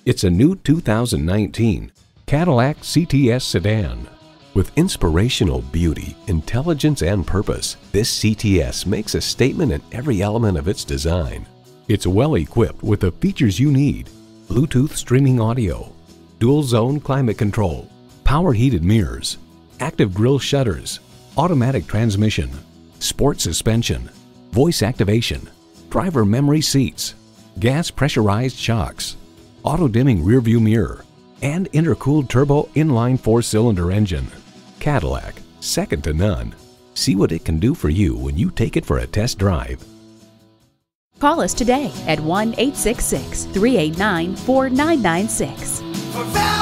It's a new 2019 Cadillac CTS sedan. With inspirational beauty, intelligence, and purpose, this CTS makes a statement in every element of its design. It's well equipped with the features you need: Bluetooth streaming audio, dual zone climate control, power heated mirrors, active grille shutters, automatic transmission, sport suspension, voice activation, driver memory seats, gas pressurized shocks, auto dimming rearview mirror, and intercooled turbo inline 4-cylinder engine. Cadillac, second to none. See what it can do for you when you take it for a test drive. Call us today at 1-866-389-4996.